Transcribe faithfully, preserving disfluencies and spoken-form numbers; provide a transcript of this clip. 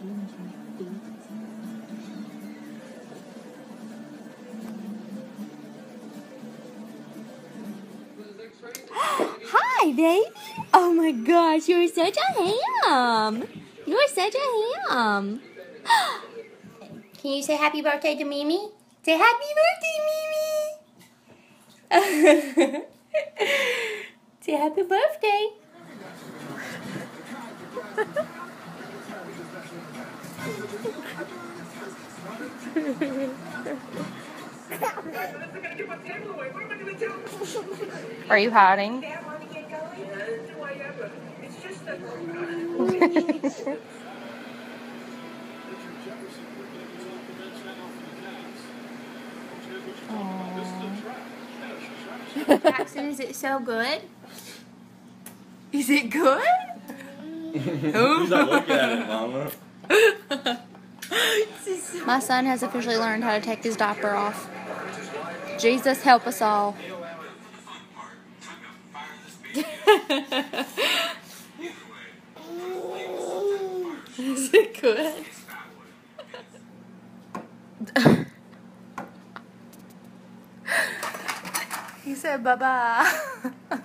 Hi, baby. Oh my gosh, you're such a ham. You're such a ham. Can you say happy birthday to Mimi? Say happy birthday, Mimi. Say happy birthday. Are you hiding? Jackson, is it so good? Is it good? He's not looking at it, Mama. My son has officially learned how to take his diaper off. Jesus help us all. Is it good? He said bye-bye.